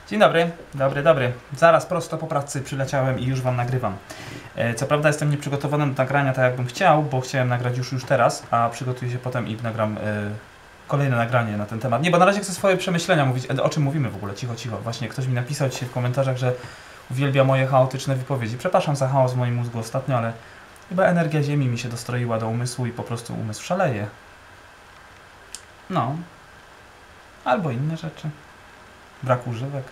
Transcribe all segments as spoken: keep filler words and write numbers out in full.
Dzień dobry, dobry, dobry. Zaraz prosto po pracy przyleciałem i już wam nagrywam. E, co prawda jestem nieprzygotowany do nagrania tak jakbym chciał, bo chciałem nagrać już już teraz, a przygotuję się potem i nagram e, kolejne nagranie na ten temat. Nie, bo na razie chcę swoje przemyślenia mówić. E, o czym mówimy w ogóle? Cicho, cicho. Właśnie ktoś mi napisał dzisiaj w komentarzach, że uwielbia moje chaotyczne wypowiedzi. Przepraszam za chaos w moim mózgu ostatnio, ale chyba energia Ziemi mi się dostroiła do umysłu i po prostu umysł szaleje. No. Albo inne rzeczy. Brak używek.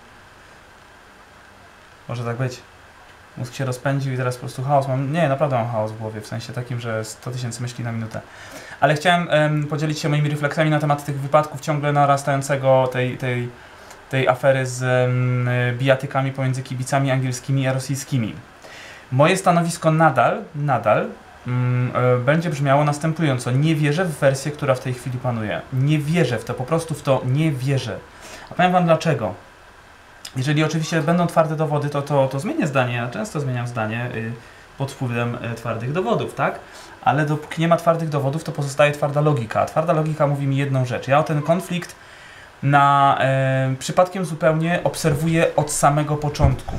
Może tak być. Mózg się rozpędził i teraz po prostu chaos mam. Nie, naprawdę mam chaos w głowie, w sensie takim, że sto tysięcy myśli na minutę. Ale chciałem um, podzielić się moimi refleksjami na temat tych wypadków ciągle narastającego tej, tej, tej afery z um, bijatykami pomiędzy kibicami angielskimi a rosyjskimi. Moje stanowisko nadal, nadal um, będzie brzmiało następująco. Nie wierzę w wersję, która w tej chwili panuje. Nie wierzę w to, po prostu w to nie wierzę. A powiem wam dlaczego. Jeżeli oczywiście będą twarde dowody, to, to, to zmienię zdanie. Ja często zmieniam zdanie y, pod wpływem y, twardych dowodów, tak? Ale dopóki nie ma twardych dowodów, to pozostaje twarda logika. A twarda logika mówi mi jedną rzecz. Ja ten konflikt na y, przypadkiem zupełnie obserwuję od samego początku.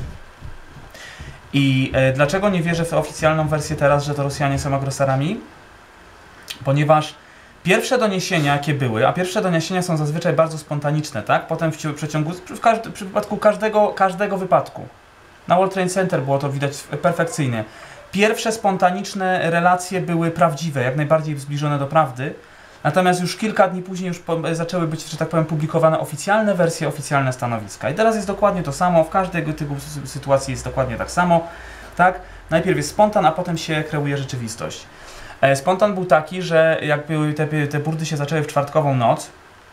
I y, dlaczego nie wierzę w oficjalną wersję teraz, że to Rosjanie są agresorami? Ponieważ pierwsze doniesienia, jakie były, a pierwsze doniesienia są zazwyczaj bardzo spontaniczne, tak? Potem w przeciągu, w, każdy, w przypadku każdego, każdego wypadku. Na World Trade Center było to widać perfekcyjnie. Pierwsze spontaniczne relacje były prawdziwe, jak najbardziej zbliżone do prawdy. Natomiast już kilka dni później już zaczęły być, że tak powiem, publikowane oficjalne wersje, oficjalne stanowiska. I teraz jest dokładnie to samo, w każdej typu sytuacji jest dokładnie tak samo, tak? Najpierw jest spontan, a potem się kreuje rzeczywistość. Spontan był taki, że jak były te, te burdy się zaczęły w czwartkową noc,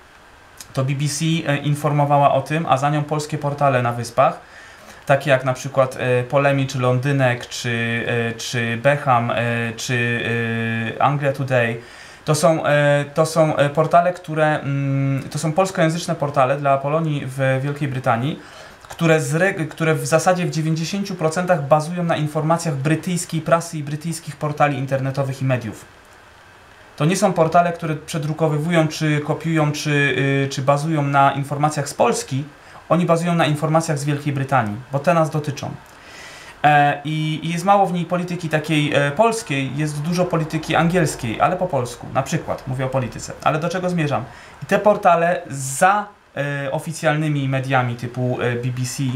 to B B C informowała o tym, a za nią polskie portale na Wyspach, takie jak na przykład Polemi, czy Londynek, czy, czy Beham, czy Anglia Today. To są, to są portale, które, to są polskojęzyczne portale dla Polonii w Wielkiej Brytanii, Które, z, które w zasadzie w dziewięćdziesięciu procentach bazują na informacjach brytyjskiej prasy i brytyjskich portali internetowych i mediów. To nie są portale, które przedrukowywują, czy kopiują, czy, yy, czy bazują na informacjach z Polski. Oni bazują na informacjach z Wielkiej Brytanii, bo te nas dotyczą. E, i, I jest mało w niej polityki takiej e, polskiej, jest dużo polityki angielskiej, ale po polsku, na przykład, mówię o polityce. Ale do czego zmierzam? I te portale za E, oficjalnymi mediami typu e, B B C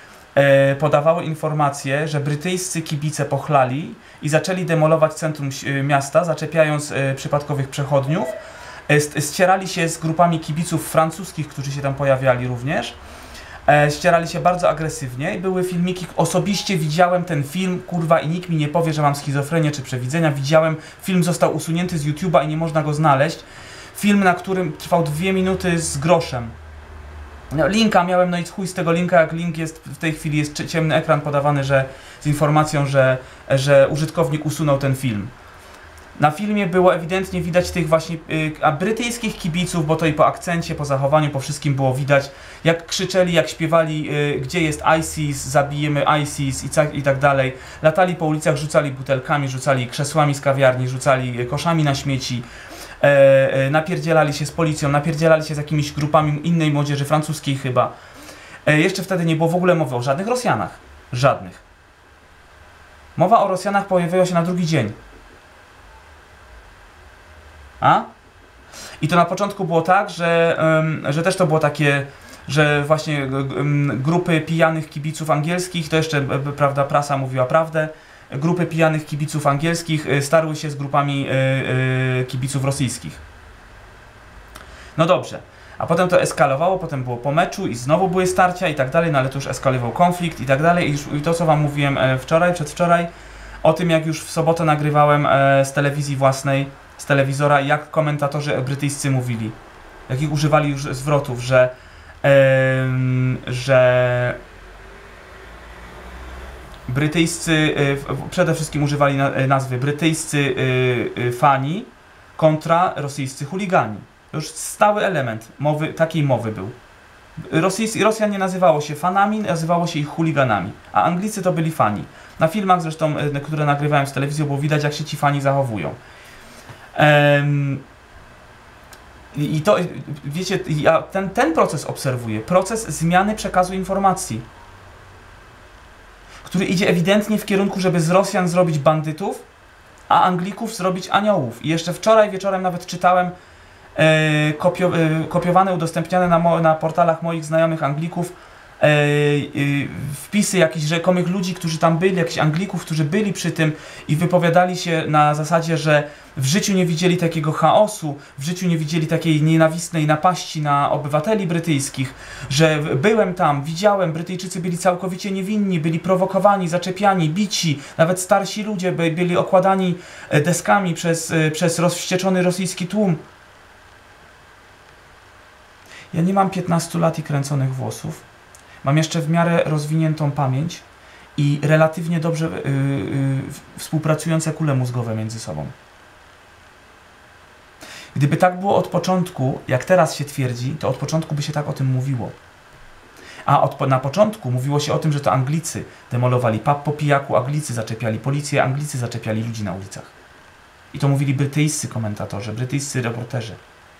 e, podawały informacje, że brytyjscy kibice pochlali i zaczęli demolować centrum e, miasta, zaczepiając e, przypadkowych przechodniów. E, ścierali się z grupami kibiców francuskich, którzy się tam pojawiali również. E, ścierali się bardzo agresywnie i były filmiki, osobiście widziałem ten film, kurwa, i nikt mi nie powie, że mam schizofrenię czy przewidzenia. Widziałem, film został usunięty z YouTube'a i nie można go znaleźć. Film, na którym trwał dwie minuty z groszem. No, linka miałem, no i chuj z tego linka, jak link jest, w tej chwili jest ciemny ekran podawany, że z informacją, że, że użytkownik usunął ten film. Na filmie było ewidentnie widać tych właśnie y, a brytyjskich kibiców, bo to i po akcencie, po zachowaniu, po wszystkim było widać, jak krzyczeli, jak śpiewali, y, gdzie jest ISIS, zabijemy ISIS i, i tak dalej. Latali po ulicach, rzucali butelkami, rzucali krzesłami z kawiarni, rzucali koszami na śmieci. E, e, napierdzielali się z policją, napierdzielali się z jakimiś grupami innej młodzieży, francuskiej chyba. E, jeszcze wtedy nie było w ogóle mowy o żadnych Rosjanach. Żadnych. Mowa o Rosjanach pojawiła się na drugi dzień. A? I to na początku było tak, że, um, że też to było takie, że właśnie um, grupy pijanych kibiców angielskich, to jeszcze, prawda, prasa mówiła prawdę, grupy pijanych kibiców angielskich starły się z grupami yy, yy, kibiców rosyjskich. No dobrze, a potem to eskalowało, potem było po meczu i znowu były starcia i tak dalej, no ale to już eskalował konflikt i tak dalej. I, i to, co wam mówiłem wczoraj, przedwczoraj, o tym, jak już w sobotę nagrywałem e, z telewizji własnej, z telewizora, jak komentatorzy brytyjscy mówili, jakich używali już zwrotów, że, e, że brytyjscy, przede wszystkim używali nazwy brytyjscy fani kontra rosyjscy chuligani. To już stały element mowy, takiej mowy był. Rosyjs, Rosjan nie nazywało się fanami, nazywało się ich chuliganami, a Anglicy to byli fani. Na filmach zresztą, które nagrywałem z telewizją, było widać, jak się ci fani zachowują. Ehm, I, i to, wiecie, ja ten, ten proces obserwuję. Proces zmiany przekazu informacji, który idzie ewidentnie w kierunku, żeby z Rosjan zrobić bandytów, a Anglików zrobić aniołów. I jeszcze wczoraj wieczorem nawet czytałem e, kopio, e, kopiowane, udostępniane na, mo, na portalach moich znajomych Anglików e, e, wpisy jakichś rzekomych ludzi, którzy tam byli, jakichś Anglików, którzy byli przy tym i wypowiadali się na zasadzie, że w życiu nie widzieli takiego chaosu, w życiu nie widzieli takiej nienawistnej napaści na obywateli brytyjskich, że byłem tam, widziałem, Brytyjczycy byli całkowicie niewinni, byli prowokowani, zaczepiani, bici, nawet starsi ludzie by, byli okładani deskami przez, przez rozwścieczony rosyjski tłum. Ja nie mam piętnastu lat i kręconych włosów, mam jeszcze w miarę rozwiniętą pamięć i relatywnie dobrze yy, yy, współpracujące kule mózgowe między sobą. Gdyby tak było od początku, jak teraz się twierdzi, to od początku by się tak o tym mówiło. A od, na początku mówiło się o tym, że to Anglicy demolowali pub po pijaku, Anglicy zaczepiali policję, Anglicy zaczepiali ludzi na ulicach. I to mówili brytyjscy komentatorzy, brytyjscy reporterzy.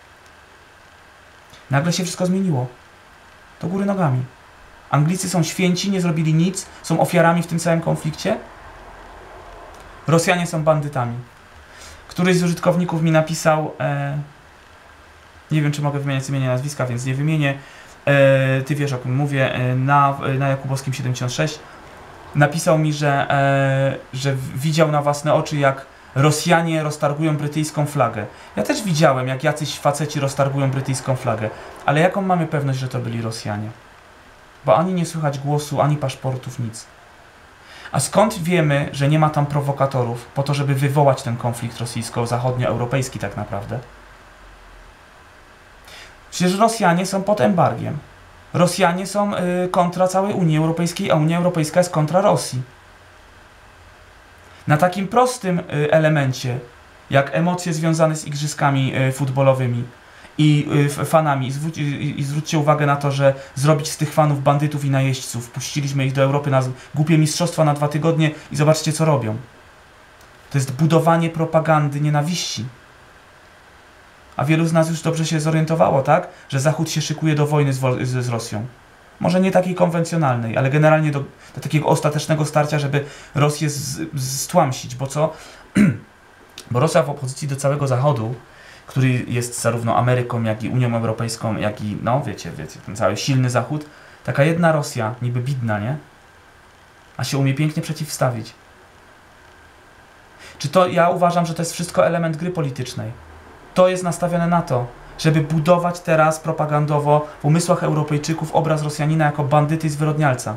Nagle się wszystko zmieniło. Do góry nogami. Anglicy są święci, nie zrobili nic, są ofiarami w tym całym konflikcie. Rosjanie są bandytami. Któryś z użytkowników mi napisał, e, nie wiem czy mogę wymieniać imienia, nazwiska, więc nie wymienię, e, ty wiesz o kim mówię, e, na, na Jakubowskim siedemdziesiąt sześć, napisał mi, że, e, że widział na własne oczy, jak Rosjanie roztargują brytyjską flagę. Ja też widziałem, jak jacyś faceci roztargują brytyjską flagę, ale jaką mamy pewność, że to byli Rosjanie? Bo ani nie słychać głosu, ani paszportów, nic. A skąd wiemy, że nie ma tam prowokatorów po to, żeby wywołać ten konflikt rosyjsko-zachodnioeuropejski tak naprawdę? Przecież Rosjanie są pod embargiem. Rosjanie są y, kontra całej Unii Europejskiej, a Unia Europejska jest kontra Rosji. Na takim prostym y, elemencie, jak emocje związane z igrzyskami y, futbolowymi i y, fanami, I, zwróć, y, i zwróćcie uwagę na to, że zrobić z tych fanów bandytów i najeźdźców. Puściliśmy ich do Europy na głupie mistrzostwa na dwa tygodnie i zobaczcie, co robią. To jest budowanie propagandy nienawiści. A wielu z nas już dobrze się zorientowało, tak? Że Zachód się szykuje do wojny z, z, z Rosją. Może nie takiej konwencjonalnej, ale generalnie do, do takiego ostatecznego starcia, żeby Rosję z, z, stłamsić. Bo co? Bo Rosja w opozycji do całego Zachodu, który jest zarówno Ameryką, jak i Unią Europejską, jak i, no wiecie, wiecie, ten cały silny Zachód, taka jedna Rosja, niby bidna, nie? A się umie pięknie przeciwstawić. Czy to, ja uważam, że to jest wszystko element gry politycznej. To jest nastawione na to, żeby budować teraz propagandowo w umysłach Europejczyków obraz Rosjanina jako bandyty i zwyrodnialca.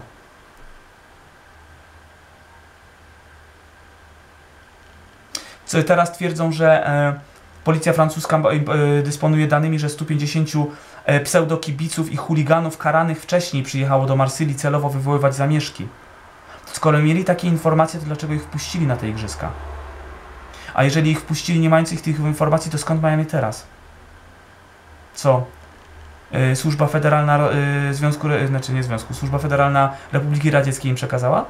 Co teraz twierdzą, że e, policja francuska e, dysponuje danymi, że stu pięćdziesięciu e, pseudokibiców i chuliganów karanych wcześniej przyjechało do Marsylii celowo wywoływać zamieszki. Skoro mieli takie informacje, to dlaczego ich wpuścili na te igrzyska? A jeżeli ich wpuścili nie mając ich tych informacji, to skąd mają je teraz? Co? Yy, Służba Federalna yy, Związku, yy, znaczy nie Związku, Służba Federalna Republiki Radzieckiej im przekazała?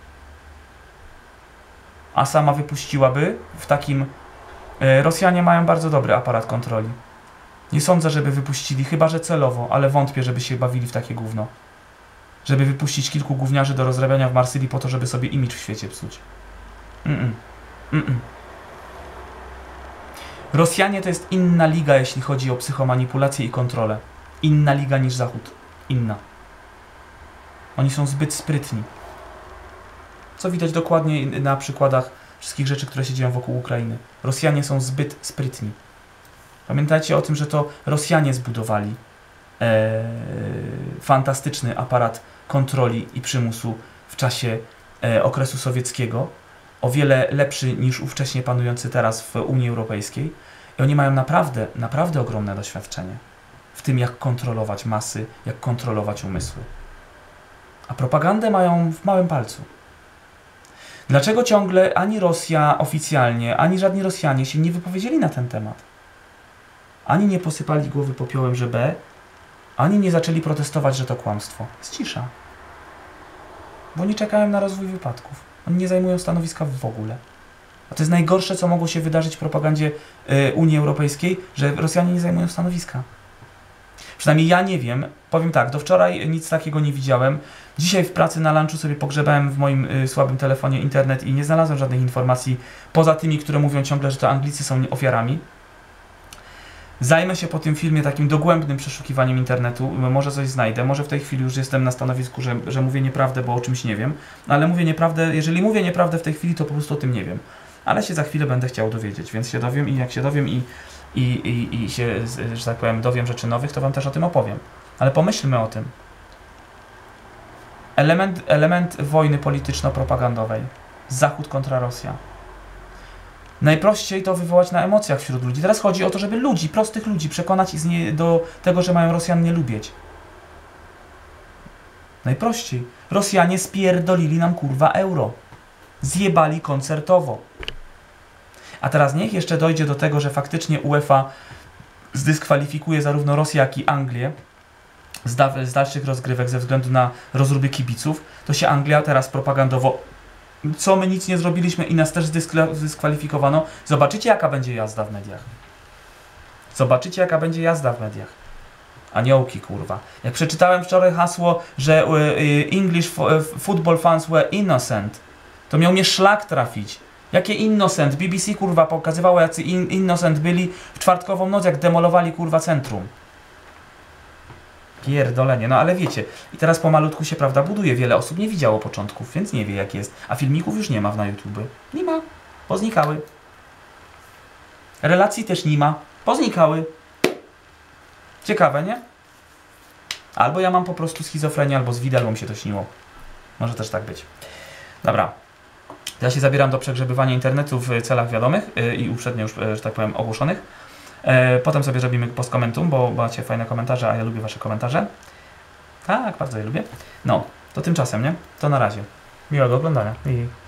A sama wypuściłaby w takim... Yy, Rosjanie mają bardzo dobry aparat kontroli. Nie sądzę, żeby wypuścili, chyba że celowo, ale wątpię, żeby się bawili w takie gówno. Żeby wypuścić kilku gówniarzy do rozrabiania w Marsylii po to, żeby sobie imidż w świecie psuć. Mm-mm. Mm-mm. Rosjanie to jest inna liga, jeśli chodzi o psychomanipulację i kontrolę. Inna liga niż Zachód. Inna. Oni są zbyt sprytni. Co widać dokładnie na przykładach wszystkich rzeczy, które się dzieją wokół Ukrainy. Rosjanie są zbyt sprytni. Pamiętajcie o tym, że to Rosjanie zbudowali e, fantastyczny aparat kontroli i przymusu w czasie e, okresu sowieckiego. O wiele lepszy niż ówcześnie panujący teraz w Unii Europejskiej. I oni mają naprawdę, naprawdę ogromne doświadczenie w tym, jak kontrolować masy, jak kontrolować umysły. A propagandę mają w małym palcu. Dlaczego ciągle ani Rosja oficjalnie, ani żadni Rosjanie się nie wypowiedzieli na ten temat? Ani nie posypali głowy popiołem, że B, ani nie zaczęli protestować, że to kłamstwo. Jest cisza. Bo oni czekają na rozwój wypadków. Oni nie zajmują stanowiska w ogóle. A to jest najgorsze, co mogło się wydarzyć w propagandzie y, Unii Europejskiej, że Rosjanie nie zajmują stanowiska. Przynajmniej ja nie wiem. Powiem tak, do wczoraj nic takiego nie widziałem. Dzisiaj w pracy na lunchu sobie pogrzebałem w moim y, słabym telefonie internet i nie znalazłem żadnych informacji poza tymi, które mówią ciągle, że to Anglicy są ofiarami. Zajmę się po tym filmie takim dogłębnym przeszukiwaniem internetu, może coś znajdę, może w tej chwili już jestem na stanowisku, że, że mówię nieprawdę, bo o czymś nie wiem, ale mówię nieprawdę, jeżeli mówię nieprawdę w tej chwili, to po prostu o tym nie wiem. Ale się za chwilę będę chciał dowiedzieć, więc się dowiem i jak się dowiem i, i, i, i się, że tak powiem, dowiem rzeczy nowych, to wam też o tym opowiem. Ale pomyślmy o tym. Element, element wojny polityczno-propagandowej. Zachód kontra Rosja. Najprościej to wywołać na emocjach wśród ludzi. Teraz chodzi o to, żeby ludzi, prostych ludzi przekonać z nie, do tego, że mają Rosjan nie lubić. Najprościej. Rosjanie spierdolili nam kurwa euro. Zjebali koncertowo. A teraz niech jeszcze dojdzie do tego, że faktycznie UEFA zdyskwalifikuje zarówno Rosję, jak i Anglię z, da z dalszych rozgrywek ze względu na rozruby kibiców, to się Anglia teraz propagandowo, co my nic nie zrobiliśmy i nas też zdyskwalifikowano. Zobaczycie, jaka będzie jazda w mediach. Zobaczycie, jaka będzie jazda w mediach. Aniołki, kurwa. Jak przeczytałem wczoraj hasło, że English football fans were innocent, to miał mnie szlak trafić. Jakie innocent? B B C, kurwa, pokazywało, jacy in innocent byli w czwartkową noc, jak demolowali, kurwa, centrum. Pierdolenie, no ale wiecie. I teraz pomalutku się, prawda, buduje. Wiele osób nie widziało początków, więc nie wie, jak jest. A filmików już nie ma na YouTube. Nie ma. Poznikały. Relacji też nie ma. Poznikały. Ciekawe, nie? Albo ja mam po prostu schizofrenię, albo z widel, albo mi się to śniło. Może też tak być. Dobra. Ja się zabieram do przegrzebywania internetu w celach wiadomych yy, i uprzednio już, yy, że tak powiem, ogłoszonych. Yy, potem sobie robimy postkomentum, bo macie fajne komentarze, a ja lubię wasze komentarze. Tak, bardzo je lubię. No, to tymczasem, nie? To na razie. Miłego oglądania i